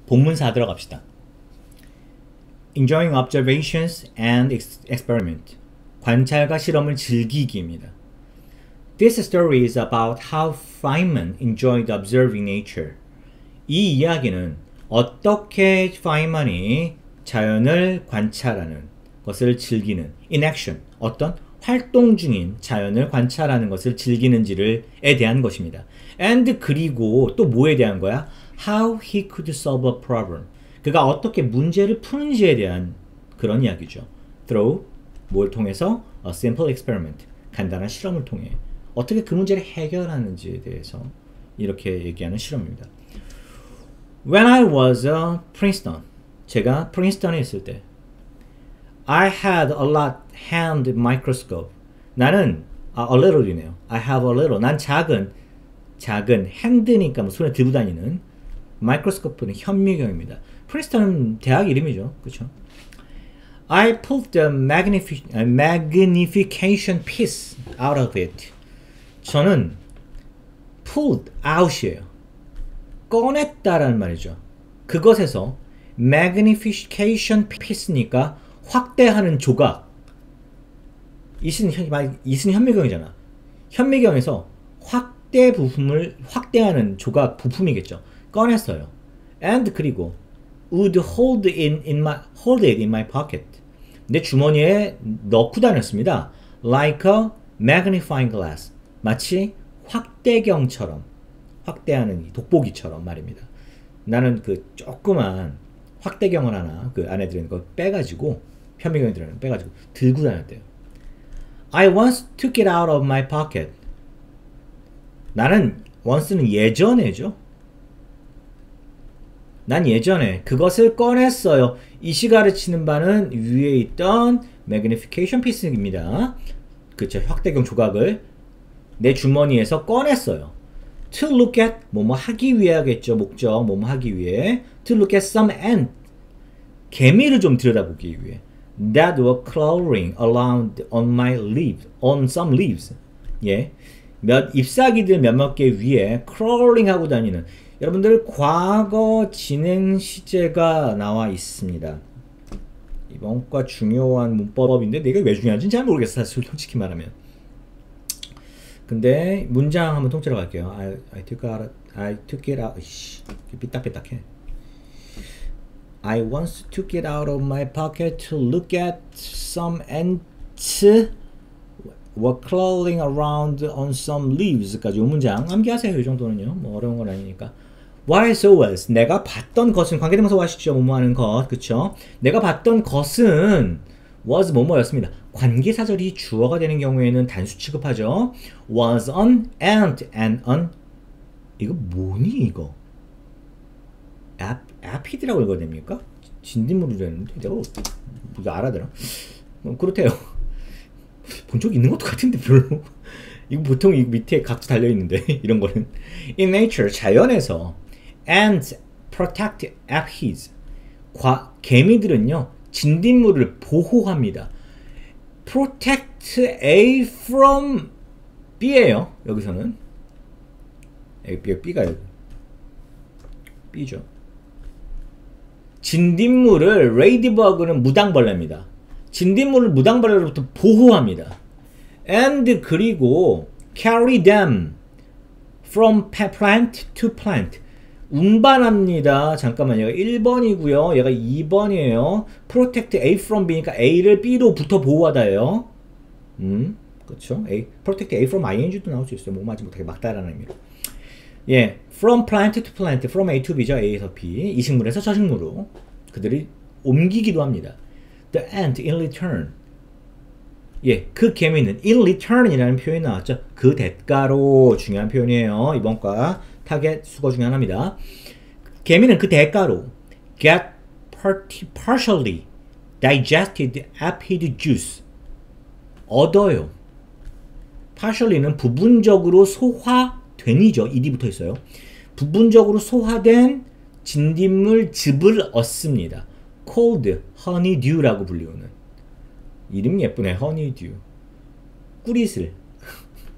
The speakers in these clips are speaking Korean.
본문사 들어갑시다. Enjoying observations and experiment. 관찰과 실험을 즐기기입니다. This story is about how Feynman enjoyed observing nature. 이 이야기는 어떻게 파인만이 자연을 관찰하는 것을 즐기는 in action, 어떤 활동 중인 자연을 관찰하는 것을 즐기는지를에 대한 것입니다. And 그리고 또 뭐에 대한 거야? How he could solve a problem. 그가 어떻게 문제를 푸는지에 대한 그런 이야기죠. Through 뭘 통해서? A simple experiment. 간단한 실험을 통해 어떻게 그 문제를 해결하는지에 대해서 이렇게 얘기하는 실험입니다. When I was at Princeton, 제가 프린스턴에 있을 때 I had a lot hand microscope. 나는 a little이네요. I have a little. 난 작은 핸드니까 뭐 손에 들고 다니는 마이크로스코프는 현미경입니다. 프린스턴은 대학 이름이죠. 그렇죠? I pulled the magnification piece out of it. 저는 pulled out이에요. 꺼냈다라는 말이죠. 그것에서 magnification piece니까 확대하는 조각. 이슨 현미경이잖아. 현미경에서 확대 부품을 확대하는 조각 부품이겠죠. 꺼냈어요. And 그리고 would hold it in my pocket. 내 주머니에 넣고 다녔습니다. Like a magnifying glass. 마치 확대경처럼 확대하는 돋보기처럼 말입니다. 나는 그 조그만 확대경을 하나 그 안에 들어있는 걸 빼가지고 현미경에 들어있는 걸 빼가지고 들고 다녔대요. I once took it out of my pocket. 나는 once는 예전에죠. 난 예전에 그것을 꺼냈어요. 이 시가를 치는 바는 위에 있던 magnification piece입니다. 그쵸, 확대경 조각을 내 주머니에서 꺼냈어요. To look at 뭐뭐 하기 위해 하겠죠. 목적 뭐뭐 하기 위해. To look at some ant. 개미를 좀 들여다보기 위해. That were crawling around on my leaves, on some leaves. 예, 잎사귀들 몇몇 개 위에 crawling 하고 다니는. 여러분들 과거 진행 시제가 나와 있습니다. 이번 과 중요한 문법인데 내가 왜 중요한지는 잘 모르겠어. 사실 솔직히 말하면. 근데 문장 한번 통째로 갈게요. I took it out. 삐딱삐딱해. I once took it out of my pocket to look at some ants were crawling around on some leaves까지 이 문장 암기하세요. 이 정도는요. 뭐 어려운 건 아니니까. What I saw was 내가 봤던 것은 관계대명사 하시죠. 뭐뭐 하는 것. 그쵸? 내가 봤던 것은 was 뭐뭐였습니다. 관계사절이 주어가 되는 경우에는 단수 취급하죠. Was an ant and an 이거 뭐니 이거? apid라고 읽어야 됩니까? 진딧물이 되는데 내가 이거 알아들어? 그렇대요. 본 적 있는 것도 같은데 별로. 이거 보통 이 밑에 각도 달려 있는데 이런 거는 in nature 자연에서 ants protect aphids 개미들은요 진딧물을 보호합니다. protect A from B예요. 여기서는 B가 B죠. 진딧물을 레이디버그는 무당벌레입니다. 진딧물을 무당벌레로부터 보호합니다. And 그리고 carry them from plant to plant 운반합니다. 잠깐만요. 1번이고요. 얘가 2번이에요. protect A from B니까 A를 B로부터 보호하다예요. 그렇죠. protect A from ing도 나올 수 있어요. 뭐하지 못하게 막다라는 의미로. 예, from plant to plant, from A to B죠. A에서 B, 이 식물에서 저 식물로 그들이 옮기기도 합니다. The ant in return. 예, 그 개미는 in return이라는 표현이 나왔죠. 그 대가로 중요한 표현이에요. 이번 과 타겟 수거 중에 하나입니다. 개미는 그 대가로 get partially digested apid juice 얻어요. partially는 부분적으로 소화된이죠. ed이 붙어 있어요. 부분적으로 소화된 진딧물 즙을 얻습니다. called honeydew라고 불리우는 이름 예쁘네. honeydew 꿀이슬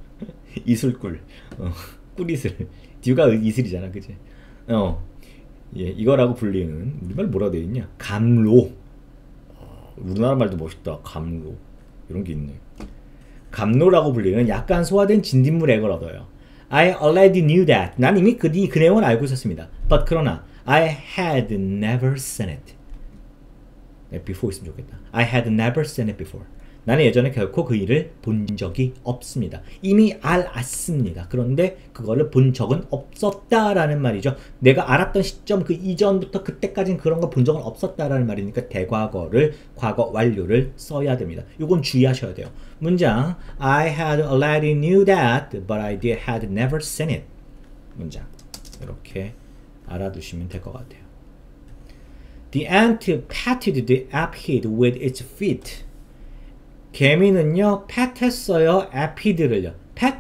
이슬꿀 꿀이슬 dew가 이슬이잖아. 그치? 예, 이거라고 불리는 우리말 뭐라 되어 있냐? 감로. 우리나라 말도 멋있다. 감로. 이런 게 있네. 감로라고 불리는 약간 소화된 진딧물 액을 얻어요. I already knew that. 난 이미 그 내용을 알고 있었습니다. But 그러나 I had never seen it. before 있으면 좋겠다. I had never seen it before. 나는 예전에 결코 그 일을 본 적이 없습니다. 이미 알았습니다. 그런데 그거를 본 적은 없었다라는 말이죠. 내가 알았던 시점 그 이전부터 그때까지는 그런 걸 본 적은 없었다라는 말이니까 대과거를 과거 완료를 써야 됩니다. 이건 주의하셔야 돼요. 문장 I had already knew that but I had never seen it. 문장 이렇게 알아두시면 될 것 같아요. The ant patted the aphids with its feet. 개미는요, 팻했어요, 에피드를요. 팻?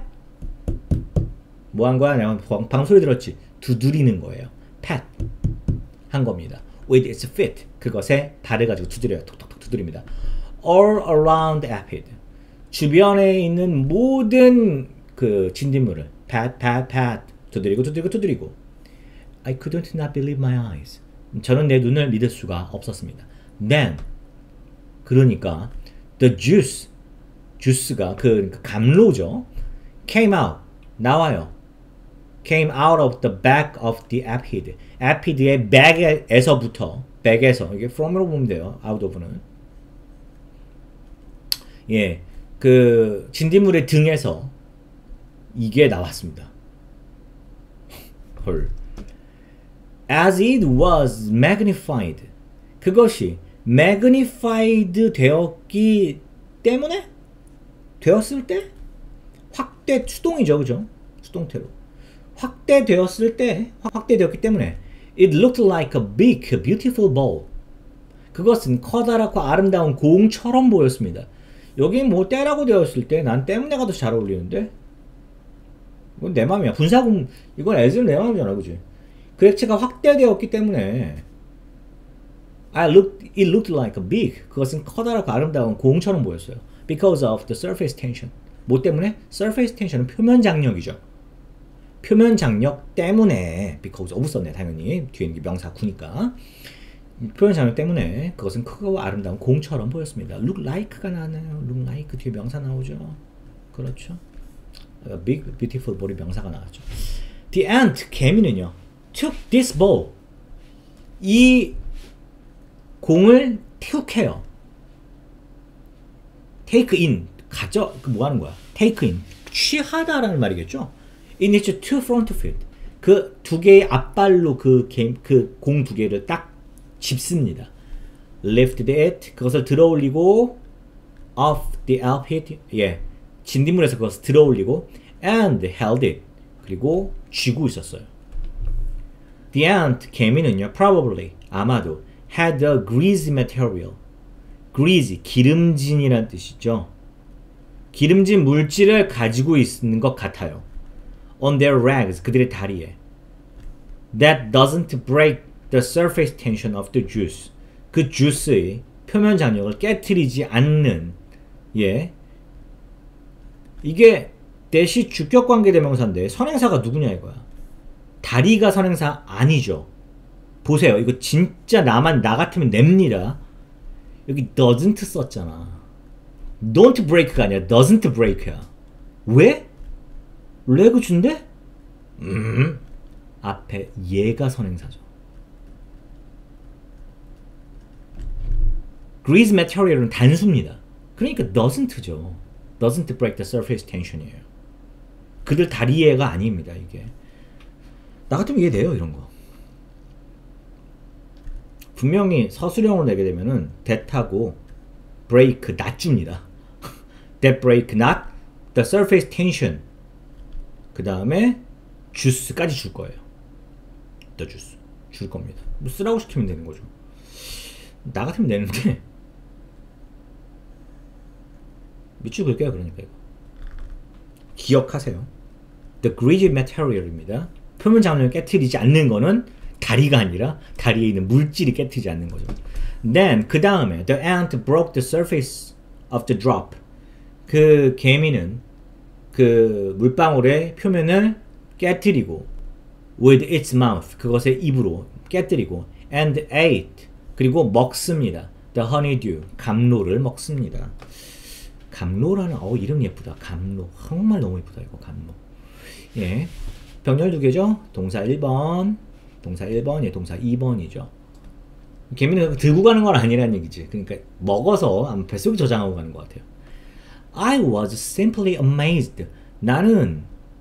뭐 한 거야? 내가 방금 소리 들었지? 두드리는 거예요. 팻. 한 겁니다. With its feet. 그것에 발을 가지고 두드려요. 톡톡톡 두드립니다. All around apid. 주변에 있는 모든 그 진딧물을 pat, pat, pat. 두드리고 두드리고 두드리고. I couldn't not believe my eyes. 저는 내 눈을 믿을 수가 없었습니다. Then. 그러니까 the juice, 주스가 그 감로죠. came out, 나와요. came out of the back of the apid. apid의 back에서부터, back에서, 이게 from으로 보면 돼요. out of는. 예, 그 진딧물의 등에서 이게 나왔습니다. 헐. as it was magnified. 그것이 magnified 되었기 때문에 되었을 때 확대 수동이죠, 그죠? 수동태로 확대되었을 때 확대되었기 때문에 it looked like a big beautiful ball. 그것은 커다랗고 아름다운 공처럼 보였습니다. 여기 뭐 때라고 되었을 때 난 때문에가 더 잘 어울리는데 이건 내 맘이야. 분사금 이건 as는 내 맘이잖아, 그지? 그 액체가 확대되었기 때문에 it looked like a big. 그것은 커다랗고 아름다운 공처럼 보였어요. Because of the surface tension. 뭐 때문에? surface tension은 표면 장력이죠. 표면 장력 때문에 because of 썼네, 당연히. 뒤에 있는 게 명사 구니까. 표면 장력 때문에 그것은 크고 아름다운 공처럼 보였습니다. look like가 나와요. look like 뒤에 명사 나오죠. 그렇죠. big beautiful ball이 명사가 나왔죠. The ant, 개미는요, took this ball. 이 공을 태욱해요. take in, 뭐 하는 거야? take in, 취하다라는 말이겠죠? in its two front feet. 그 두 개의 앞발로 그 공 두 개를 딱 짚습니다. lifted it, 그것을 들어올리고 off the apid, 예, 진딧물에서 그것을 들어올리고 and held it, 그리고 쥐고 있었어요. The ant, 개미는요, probably, 아마도 had a greasy material. greasy, 기름진이란 뜻이죠. 기름진 물질을 가지고 있는 것 같아요. on their legs, 그들의 다리에. that doesn't break the surface tension of the juice. 그 주스의 표면 장력을 깨트리지 않는, 예, 이게 대시 주격 관계 대명사인데 선행사가 누구냐 이거야. 다리가 선행사 아니죠. 보세요. 이거 진짜 나 같으면 냅니다. 여기 doesn't 썼잖아. don't break가 아니라 doesn't break야. 왜? 레그 준대? 앞에 얘가 선행사죠. grease material은 단수입니다. 그러니까 doesn't죠. doesn't break the surface tension이에요. 그들 다리애가 아닙니다. 이게 나 같으면 이해돼요, 이런 거. 분명히 서술형으로 내게 되면은 that하고 break, not 줍니다. that break not the surface tension. 그 다음에 juice까지 줄 거예요. the juice 줄 겁니다. 뭐 쓰라고 시키면 되는 거죠. 나 같으면 되는데 밑줄 그을게요. 그러니까 이거 기억하세요. the greasy material입니다. 표면 장력을 깨트리지 않는 거는 다리가 아니라 다리에 있는 물질이 깨트리지 않는 거죠. Then 그 다음에 the ant broke the surface of the drop. 그 개미는 그 물방울의 표면을 깨트리고 with its mouth, 그것의 입으로 깨뜨리고 and ate 그리고 먹습니다. The honeydew 감로를 먹습니다. 감로라는 이름 예쁘다. 감로 한국말 너무 예쁘다 이거 감로. 예, 병렬 두 개죠. 동사 1번, 동사 1번, 예, 동사 2번이죠. 개미는 들고 가는 건 아니라는 얘기지. 그러니까 먹어서 아마 뱃속에 저장하고 가는 것 같아요. I was simply amazed. 나는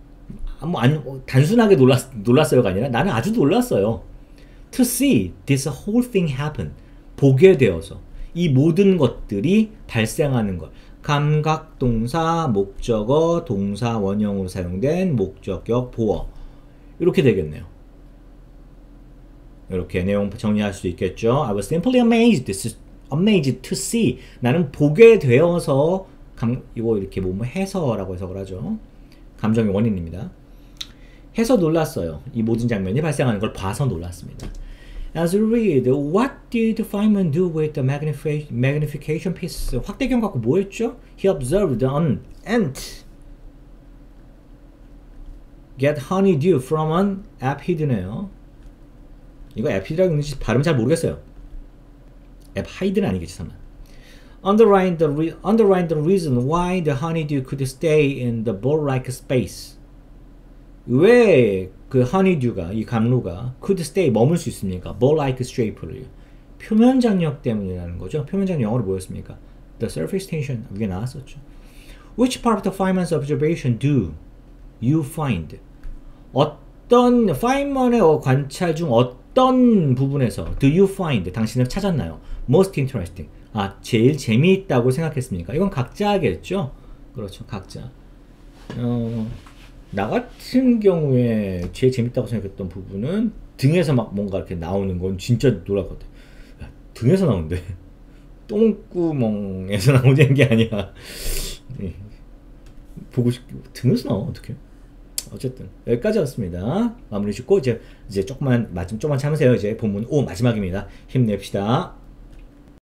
단순하게 놀랐어요가 아니라 나는 아주 놀랐어요. To see this whole thing happen. 보게 되어서 이 모든 것들이 발생하는 것. 감각동사, 목적어, 동사 원형으로 사용된 목적격, 보어 이렇게 되겠네요. 이렇게 내용 정리할 수 있겠죠. I was simply amazed to see. 나는 보게 되어서 이거 이렇게 해서라고 해석을 하죠. 감정의 원인입니다. 해서 놀랐어요. 이 모든 장면이 발생하는 걸 봐서 놀랐습니다. As we read, what did Feynman do with the magnification piece? 확대경 갖고 뭐 했죠? He observed an ant get honeydew from an aphide네요. 이거 aphide라고 읽는지 발음 잘 모르겠어요. aphide는 아니겠지 설마. Underline the reason why the honeydew could stay in the ball-like space. 왜 그 honeydew가 이 감로가 could stay 머물 수 있습니까? ball-like shape를 표면 장력 때문이라는 거죠. 표면 장력 영어로 뭐였습니까? The surface tension 이게 나왔었죠. Which part of Feynman's observation do you find? 어떤 파인먼의 관찰 중 어떤 부분에서 do you find 당신은 찾았나요? Most interesting. 제일 재미있다고 생각했습니까? 이건 각자 하겠죠? 그렇죠, 각자. 나 같은 경우에 제일 재밌다고 생각했던 부분은 등에서 막 뭔가 이렇게 나오는 건 진짜 놀랐거든. 야, 등에서 나오는데 똥구멍에서 나오는 게 아니야. 보고 등에서 나와 어떡해? 어쨌든 여기까지였습니다. 마무리 짓고 이제 조금만 참으세요. 이제 본문 5 마지막입니다. 힘냅시다.